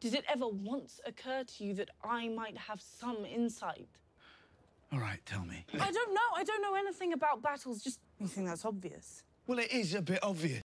Did it ever once occur to you that I might have some insight? All right, tell me. I don't know. I don't know anything about battles. Just, you think that's obvious? Well, it is a bit obvious.